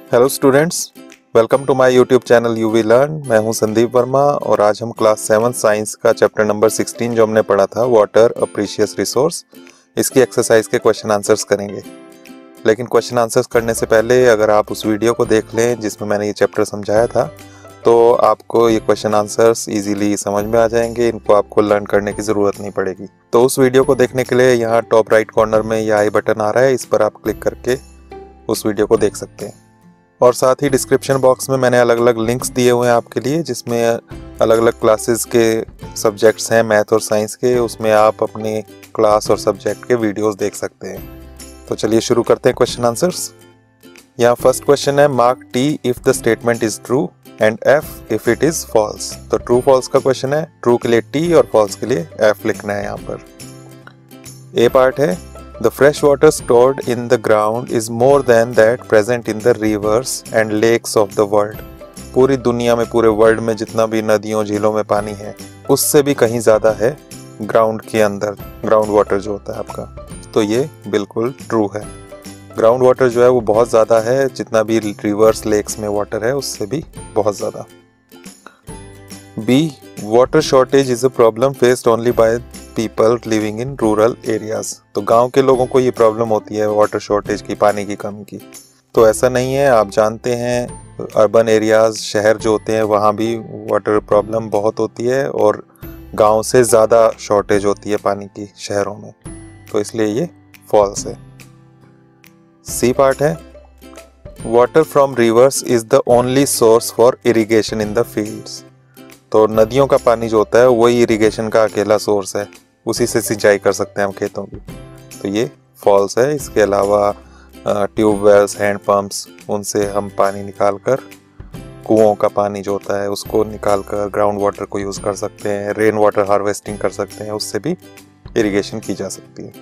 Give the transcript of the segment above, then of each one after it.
Hello students, welcome to my YouTube channel UV learn. मैं हूं संदीप वर्मा और आज हम क्लास 7 साइंस का चैप्टर नंबर 16 जो हमने पढ़ा था वाटर अ प्रीशियस रिसोर्स, इसकी एक्सरसाइज के क्वेश्चन आंसर्स करेंगे। लेकिन क्वेश्चन आंसर्स करने से पहले अगर आप उस वीडियो को देख लें जिसमें मैंने ये चैप्टर समझाया था तो आपको ये क्वेश्चन आंसर्स इजीली समझ में आ जाएंगे। इनको आपको लर्न करने की ज़रूरत नहीं पड़ेगी। तो उस वीडियो को देखने के लिए यहाँ टॉप राइट कॉर्नर में ये आई बटन आ रहा है, इस पर आप क्लिक करके उस वीडियो को देख सकते हैं। और साथ ही डिस्क्रिप्शन बॉक्स में मैंने अलग अलग लिंक्स दिए हुए हैं आपके लिए, जिसमें अलग अलग क्लासेस के सब्जेक्ट्स हैं मैथ और साइंस के। उसमें आप अपने क्लास और सब्जेक्ट के वीडियोस देख सकते हैं। तो चलिए शुरू करते हैं क्वेश्चन आंसर्स। यहाँ फर्स्ट क्वेश्चन है, mark T if the statement is true and F if it is false. तो ट्रू फॉल्स का क्वेश्चन है। ट्रू के लिए टी और फॉल्स के लिए एफ लिखना है। यहाँ पर ए पार्ट है, The fresh water stored in the ground is more than that present in the rivers and lakes of the world. पूरी दुनिया में, पूरे वर्ल्ड में जितना भी नदियों झीलों में पानी है उससे भी कहीं ज़्यादा है ग्राउंड के अंदर, ग्राउंड वाटर जो होता है आपका। तो ये बिल्कुल ट्रू है। ग्राउंड वाटर जो है वो बहुत ज़्यादा है, जितना भी रिवर्स लेक्स में वाटर है उससे भी बहुत ज़्यादा। B, water shortage is a problem faced only by people living in rural areas. तो गांव के लोगों को ये प्रॉब्लम होती है वाटर शॉर्टेज की, पानी की कमी की। तो ऐसा नहीं है, आप जानते हैं अर्बन एरियाज, शहर जो होते हैं वहाँ भी वाटर प्रॉब्लम बहुत होती है और गांव से ज़्यादा शॉर्टेज होती है पानी की शहरों में। तो इसलिए ये फॉल्स है। सी पार्ट है, water from rivers is the only source for irrigation in the fields. तो नदियों का पानी जो होता है वही इरिगेशन का अकेला सोर्स है, उसी से सिंचाई कर सकते हैं हम खेतों की। तो ये फॉल्स है। इसके अलावा ट्यूबवेल्स, हैंड पंप्स, उनसे हम पानी निकाल कर, कुओं का पानी जो होता है उसको निकाल कर ग्राउंड वाटर को यूज़ कर सकते हैं। रेन वाटर हार्वेस्टिंग कर सकते हैं, उससे भी इरिगेशन की जा सकती है।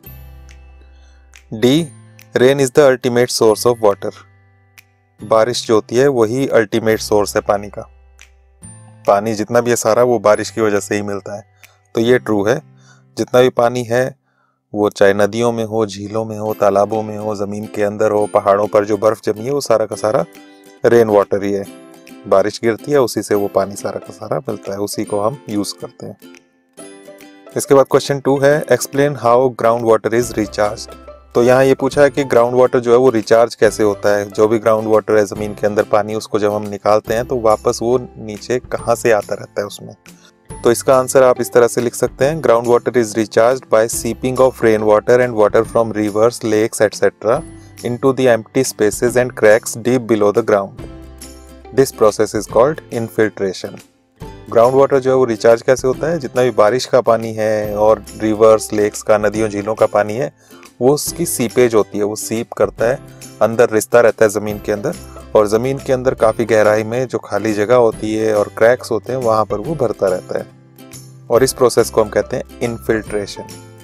D, rain is the ultimate source of water. बारिश जो होती है वही अल्टीमेट सोर्स है पानी का। पानी जितना भी है सारा वो बारिश की वजह से ही मिलता है। तो ये ट्रू है। जितना भी पानी है वो चाहे नदियों में हो, झीलों में हो, तालाबों में हो, ज़मीन के अंदर हो, पहाड़ों पर जो बर्फ़ जमी है वो सारा का सारा रेन वाटर ही है। बारिश गिरती है उसी से वो पानी सारा का सारा मिलता है, उसी को हम यूज़ करते हैं। इसके बाद क्वेश्चन 2 है, explain how ground water is recharged. तो यहाँ ये पूछा है कि ग्राउंड वाटर जो है वो रिचार्ज कैसे होता है। जो भी ग्राउंड वाटर है, ज़मीन के अंदर पानी, उसको जब हम निकालते हैं तो वापस वो नीचे कहाँ से आता रहता है उसमें। तो इसका आंसर आप इस तरह से लिख सकते हैं, ground water is recharged by seeping of rain water and water from rivers, lakes etcetera into the empty spaces and cracks deep below the ground. This process is called infiltration. Ground water जो है वो recharge कैसे होता है, जितना भी बारिश का पानी है और रिवर्स, लेक्स का, नदियों झीलों का पानी है, वो उसकी सीपेज होती है, वो सीप करता है, अंदर रिश्ता रहता है ज़मीन के अंदर, और ज़मीन के अंदर काफ़ी गहराई में जो खाली जगह होती है और क्रैक्स होते हैं वहाँ पर वो भरता रहता है। और इस प्रोसेस को हम कहते हैं इनफिल्ट्रेशन।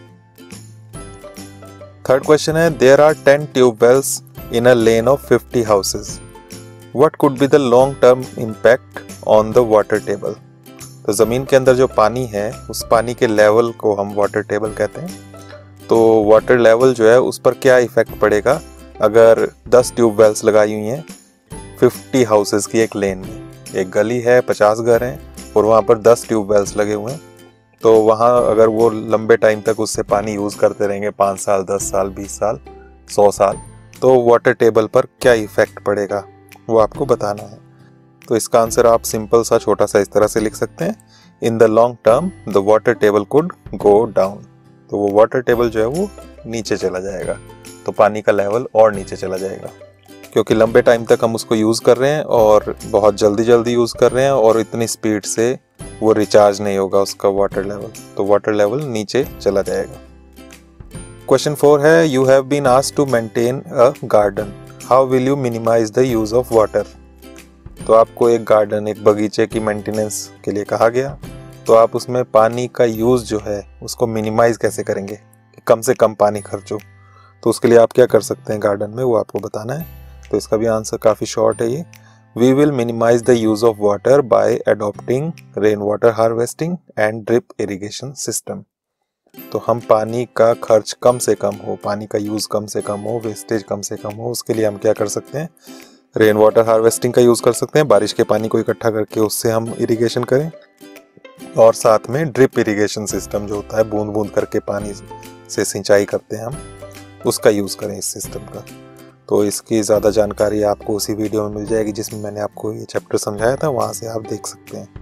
थर्ड क्वेश्चन है, there are 10 tubewells in a lane of 50 houses, what could be the long term impact on the water table. तो ज़मीन के अंदर जो पानी है उस पानी के लेवल को हम वाटर टेबल कहते हैं। तो वाटर लेवल जो है उस पर क्या इफेक्ट पड़ेगा अगर 10 ट्यूबवेल्स लगाई हुई हैं 50 हाउसेस की एक लेन में। एक गली है, 50 घर हैं और वहाँ पर 10 ट्यूबवेल्स लगे हुए हैं। तो वहाँ अगर वो लंबे टाइम तक उससे पानी यूज़ करते रहेंगे, 5 साल, 10 साल, 20 साल, 100 साल, तो वाटर टेबल पर क्या इफेक्ट पड़ेगा वो आपको बताना है। तो इसका आंसर आप सिंपल सा छोटा सा इस तरह से लिख सकते हैं, in the long term the water table could go down. तो वो वाटर टेबल जो है वो नीचे चला जाएगा, तो पानी का लेवल और नीचे चला जाएगा, क्योंकि लंबे टाइम तक हम उसको यूज़ कर रहे हैं और बहुत जल्दी जल्दी यूज़ कर रहे हैं और इतनी स्पीड से वो रिचार्ज नहीं होगा उसका वाटर लेवल, तो वाटर लेवल नीचे चला जाएगा। क्वेश्चन 4 है, you have been asked to maintain a garden, how will you minimize the use of water. तो आपको एक गार्डन, एक बगीचे की मेंटेनेंस के लिए कहा गया, तो आप उसमें पानी का यूज़ जो है उसको मिनिमाइज कैसे करेंगे कि कम से कम पानी खर्च हो। तो उसके लिए आप क्या कर सकते हैं गार्डन में, वो आपको बताना है। तो इसका भी आंसर काफ़ी शॉर्ट है ये, we will minimize the use of water by adopting rain water harvesting and drip irrigation system. तो हम पानी का खर्च कम से कम हो, पानी का यूज़ कम से कम हो, वेस्टेज कम से कम हो, उसके लिए हम क्या कर सकते हैं, रेन वाटर हार्वेस्टिंग का यूज़ कर सकते हैं, बारिश के पानी को इकट्ठा करके उससे हम इरिगेशन करें। और साथ में ड्रिप इरिगेशन सिस्टम जो होता है, बूंद बूंद करके पानी से सिंचाई करते हैं हम, उसका यूज़ करें इस सिस्टम का। तो इसकी ज़्यादा जानकारी आपको उसी वीडियो में मिल जाएगी जिसमें मैंने आपको ये चैप्टर समझाया था, वहाँ से आप देख सकते हैं।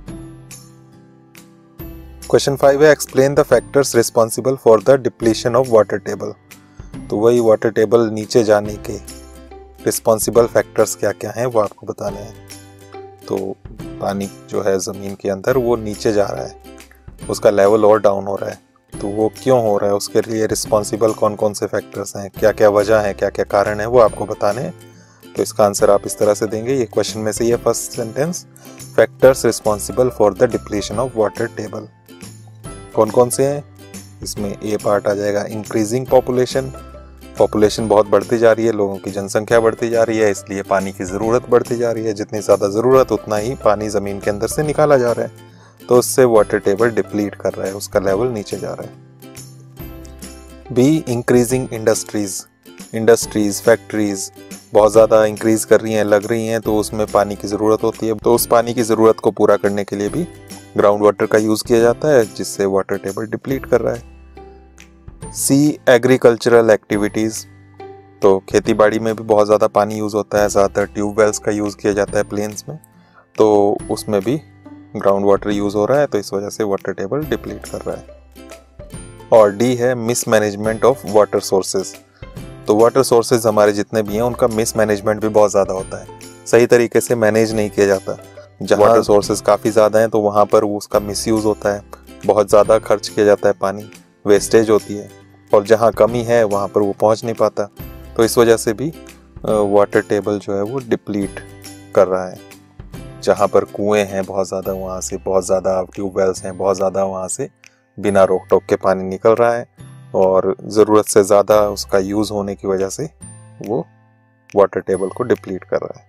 क्वेश्चन 5 है explain the factors responsible for the depletion of water table. तो वही वाटर टेबल नीचे जाने के रिस्पॉन्सिबल फैक्टर्स क्या क्या हैं वो आपको बताने हैं। तो पानी जो है ज़मीन के अंदर वो नीचे जा रहा है, उसका लेवल और डाउन हो रहा है, तो वो क्यों हो रहा है, उसके लिए रिस्पॉन्सिबल कौन कौन से फैक्टर्स हैं, क्या क्या वजह है, क्या क्या कारण है, वो आपको बताने हैं। तो इसका आंसर आप इस तरह से देंगे, ये क्वेश्चन में से ये first sentence, factors responsible for the depletion of water table. कौन कौन से हैं, इसमें ए पार्ट आ जाएगा इंक्रीजिंग पॉपुलेशन। पॉपुलेशन बहुत बढ़ती जा रही है, लोगों की जनसंख्या बढ़ती जा रही है, इसलिए पानी की ज़रूरत बढ़ती जा रही है। जितनी ज़्यादा ज़रूरत उतना ही पानी ज़मीन के अंदर से निकाला जा रहा है, तो उससे वाटर टेबल डिप्लीट कर रहा है, उसका लेवल नीचे जा रहा है। बी इंक्रीजिंग इंडस्ट्रीज फैक्ट्रीज बहुत ज़्यादा इंक्रीज कर रही हैं, लग रही हैं, तो उसमें पानी की ज़रूरत होती है। तो उस पानी की ज़रूरत को पूरा करने के लिए भी ग्राउंड वाटर का यूज़ किया जाता है, जिससे वाटर टेबल डिप्लीट कर रहा है। सी एग्रीकल्चरल एक्टिविटीज़, तो खेती बाड़ी में भी बहुत ज़्यादा पानी यूज़ होता है, ज़्यादातर ट्यूबवेल्स का यूज़ किया जाता है प्लेन्स में, तो उसमें भी ग्राउंड वाटर यूज़ हो रहा है, तो इस वजह से वाटर टेबल डिप्लीट कर रहा है। और डी है मिसमैनेजमेंट ऑफ वाटर सोर्सेज। तो वाटर सोर्सेज हमारे जितने भी हैं उनका मिसमैनेजमेंट भी बहुत ज़्यादा होता है, सही तरीके से मैनेज नहीं किया जाता। जहाँ वाटर सोर्सेज काफ़ी ज़्यादा हैं तो वहाँ पर उसका मिसयूज़ होता है, बहुत ज़्यादा खर्च किया जाता है, पानी वेस्टेज होती है, और जहाँ कमी है वहाँ पर वो पहुँच नहीं पाता, तो इस वजह से भी वाटर टेबल जो है वो डिप्लीट कर रहा है। जहाँ पर कुएं हैं बहुत ज़्यादा, वहाँ से बहुत ज़्यादा ट्यूबवेल्स हैं, बहुत ज़्यादा वहाँ से बिना रोक टोक के पानी निकल रहा है, और ज़रूरत से ज़्यादा उसका यूज़ होने की वजह से वो वाटर टेबल को डिप्लीट कर रहा है।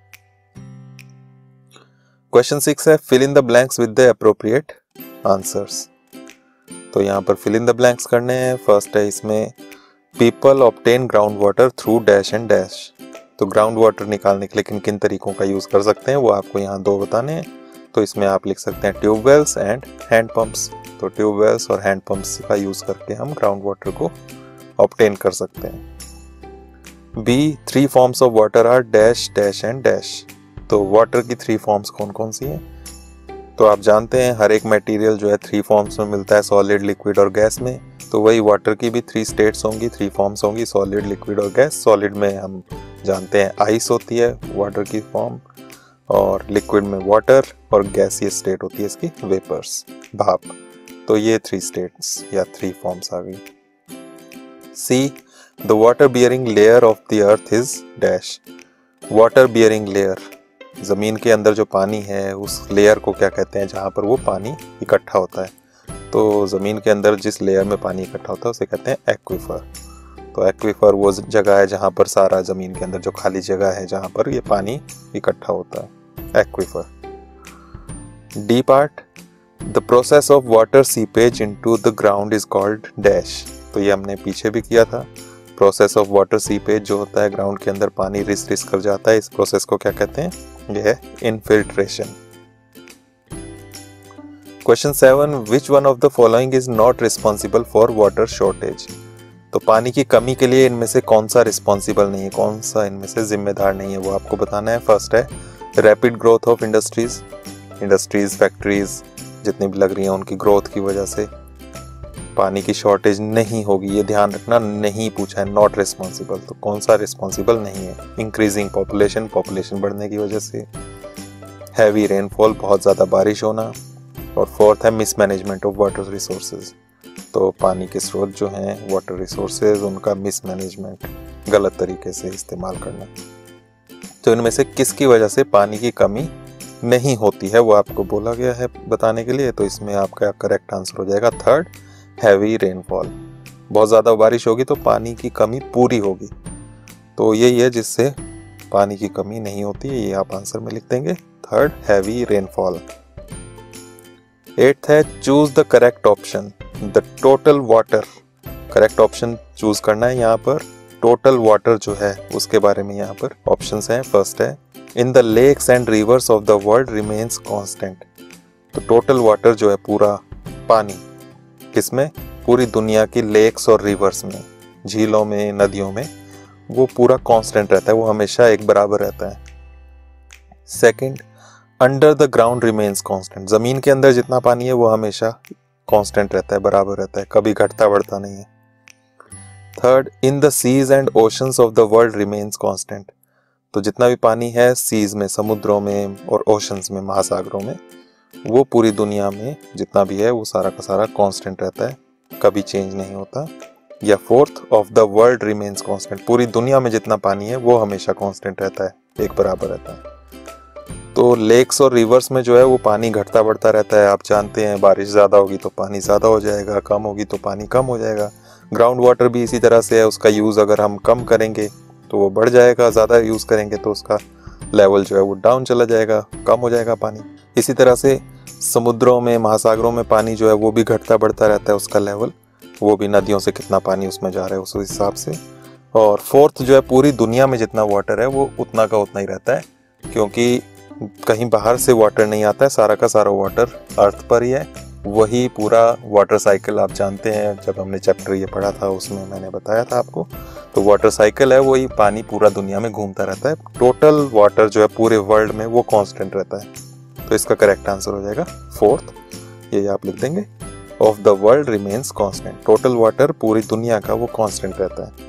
क्वेश्चन 6 है fill in the blanks with the appropriate answers. तो यहाँ पर फिल इन द ब्लैंक्स करने हैं। फर्स्ट है इसमें people obtain ground water through dash and dash. तो ग्राउंड वाटर निकालने के लिए किन किन तरीकों का यूज़ कर सकते हैं वो आपको यहाँ दो बताने हैं। तो इसमें आप लिख सकते हैं ट्यूबवेल्स एंड हैंड पंप्स। तो ट्यूबवेल्स और हैंड पंप्स का यूज़ करके हम ग्राउंड वाटर को ऑब्टेन कर सकते हैं। B 3 forms of water are dash dash and dash. तो वाटर की 3 फॉर्म्स कौन कौन सी हैं? तो आप जानते हैं हर एक मटेरियल जो है 3 फॉर्म्स में मिलता है, सॉलिड, लिक्विड और गैस में। तो वही वाटर की भी 3 स्टेट्स होंगी, 3 फॉर्म्स होंगी, सॉलिड, लिक्विड और गैस। सॉलिड में हम जानते हैं आइस होती है वाटर की फॉर्म, और लिक्विड में वाटर, और गैसीय स्टेट होती है इसकी वेपर्स, भाप। तो ये 3 स्टेट्स या 3 फॉर्म्स आ गई। C the water bearing layer of the earth is dash. Water bearing layer, ज़मीन के अंदर जो पानी है उस लेयर को क्या कहते हैं जहाँ पर वो पानी इकट्ठा होता है? तो ज़मीन के अंदर जिस लेयर में पानी इकट्ठा होता है उसे कहते हैं एक्वीफर। तो एक्वीफर वो जगह है जहाँ पर सारा ज़मीन के अंदर जो खाली जगह है जहाँ पर ये पानी इकट्ठा होता है, aquifer. D part the process of water seepage into the ground is called dash. तो ये हमने पीछे भी किया था। प्रोसेस ऑफ वाटर सीपेज जो होता है, ग्राउंड के अंदर पानी रिस रिस कर जाता है, इस प्रोसेस को क्या कहते हैं? ये है infiltration. Question 7 which one of the following is not responsible for water shortage. तो पानी की कमी के लिए इनमें से कौन सा रिस्पॉन्सिबल नहीं है, कौन सा इनमें से जिम्मेदार नहीं है, वो आपको बताना है। फर्स्ट है rapid growth of industries factories जितनी भी लग रही हैं उनकी ग्रोथ की वजह से पानी की शॉर्टेज नहीं होगी, ये ध्यान रखना, नहीं पूछा है, नॉट रिस्पॉन्सिबल। तो कौन सा रिस्पॉन्सिबल नहीं है? इंक्रीजिंग पॉपुलेशन बढ़ने की वजह से, हैवी रेनफॉल बहुत ज़्यादा बारिश होना, और फोर्थ है मिसमैनेजमेंट ऑफ वाटर रिसोर्सेज। तो पानी के स्रोत जो हैं वाटर रिसोर्सेज उनका मिसमैनेजमेंट, गलत तरीके से इस्तेमाल करना। तो इनमें से किसकी वजह से पानी की कमी नहीं होती है वो आपको बोला गया है बताने के लिए। तो इसमें आपका करेक्ट आंसर हो जाएगा थर्ड, हैवी रेनफॉल। बहुत ज़्यादा बारिश होगी तो पानी की कमी पूरी होगी, तो यही है जिससे पानी की कमी नहीं होती है, ये आप आंसर में लिख देंगे थर्ड, हैवी रेनफॉल। 8th है choose the correct option, the total water. Correct option choose करना है यहाँ पर। टोटल वाटर जो है उसके बारे में यहाँ पर ऑप्शंस हैं। फर्स्ट है in the lakes and rivers of the world remains constant. तो टोटल वाटर जो है पूरा पानी किसमें, पूरी दुनिया की लेक्स और रिवर्स में, झीलों में, नदियों में, वो पूरा कांस्टेंट रहता है, वो हमेशा एक बराबर रहता है। Second, under the ground remains constant. जमीन के अंदर जितना पानी है वो हमेशा कांस्टेंट रहता है, बराबर रहता है, कभी घटता बढ़ता नहीं है। Third, in the seas and oceans of the world remains constant. तो जितना भी पानी है सीज में, समुद्रों में, और ओशंस में, महासागरों में, वो पूरी दुनिया में जितना भी है वो सारा का सारा कांस्टेंट रहता है, कभी चेंज नहीं होता। या fourth, of the world remains constant. पूरी दुनिया में जितना पानी है वो हमेशा कांस्टेंट रहता है, एक बराबर रहता है। तो लेक्स और रिवर्स में जो है वो पानी घटता बढ़ता रहता है। आप जानते हैं बारिश ज़्यादा होगी तो पानी ज़्यादा हो जाएगा, कम होगी तो पानी कम हो जाएगा। ग्राउंड वाटर भी इसी तरह से है, उसका यूज़ अगर हम कम करेंगे तो वो बढ़ जाएगा, ज़्यादा यूज़ करेंगे तो उसका लेवल जो है वो डाउन चला जाएगा, कम हो जाएगा पानी। इसी तरह से समुद्रों में, महासागरों में पानी जो है वो भी घटता बढ़ता रहता है, उसका लेवल, वो भी नदियों से कितना पानी उसमें जा रहा है उस हिसाब से। और फोर्थ जो है, पूरी दुनिया में जितना वाटर है वो उतना का उतना ही रहता है, क्योंकि कहीं बाहर से वाटर नहीं आता है, सारा का सारा वाटर अर्थ पर ही है। वही पूरा वाटर साइकिल आप जानते हैं, जब हमने चैप्टर ये पढ़ा था उसमें मैंने बताया था आपको। तो वाटर साइकिल है, वही पानी पूरा दुनिया में घूमता रहता है। टोटल वाटर जो है पूरे वर्ल्ड में वो कांस्टेंट रहता है। तो इसका करेक्ट आंसर हो जाएगा फोर्थ, ये आप लिख देंगे, of the world remains constant. Total water पूरी दुनिया का वो कांस्टेंट रहता है।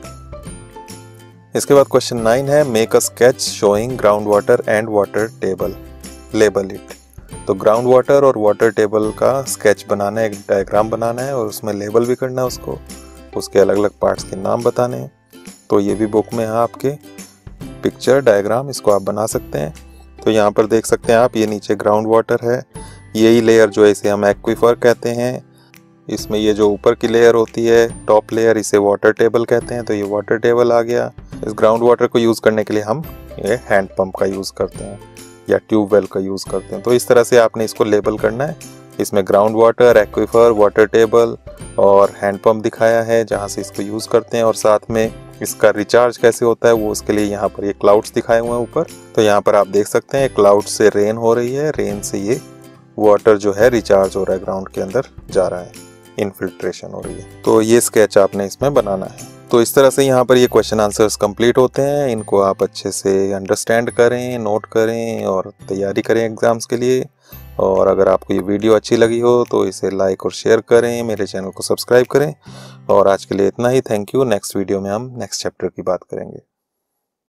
इसके बाद क्वेश्चन 9 है, make a sketch showing ground water and water table, label it. तो ग्राउंड वाटर और वाटर टेबल का स्केच बनाना है, एक डायग्राम बनाना है और उसमें लेबल भी करना है उसको, उसके अलग अलग पार्ट्स के नाम बताने हैं। तो ये भी बुक में है आपके पिक्चर डायग्राम, इसको आप बना सकते हैं। तो यहाँ पर देख सकते हैं आप, ये नीचे ग्राउंड वाटर है, यही लेयर जो है इसे हम एक्वीफर कहते हैं। इसमें ये जो ऊपर की लेयर होती है, टॉप लेयर, इसे वाटर टेबल कहते हैं। तो ये वाटर टेबल आ गया। इस ग्राउंड वाटर को यूज़ करने के लिए हम ये हैंड पंप का यूज़ करते हैं या ट्यूबवेल का यूज़ करते हैं। तो इस तरह से आपने इसको लेबल करना है। इसमें ground water, aquifer, water table और हैंड पंप दिखाया है जहाँ से इसको यूज़ करते हैं, और साथ में इसका रिचार्ज कैसे होता है वो उसके लिए यहाँ पर ये क्लाउड्स दिखाए हुए हैं ऊपर। तो यहाँ पर आप देख सकते हैं क्लाउड से रेन हो रही है, रेन से ये वाटर जो है रिचार्ज हो रहा है, ग्राउंड के अंदर जा रहा है, इनफिल्ट्रेशन हो रही है। तो ये स्केच आपने इसमें बनाना है। तो इस तरह से यहाँ पर ये क्वेश्चन आंसर्स कंप्लीट होते हैं। इनको आप अच्छे से अंडरस्टैंड करें, नोट करें और तैयारी करें एग्ज़ाम्स के लिए। और अगर आपको ये वीडियो अच्छी लगी हो तो इसे लाइक और शेयर करें, मेरे चैनल को सब्सक्राइब करें। और आज के लिए इतना ही, थैंक यू। नेक्स्ट वीडियो में हम नेक्स्ट चैप्टर की बात करेंगे।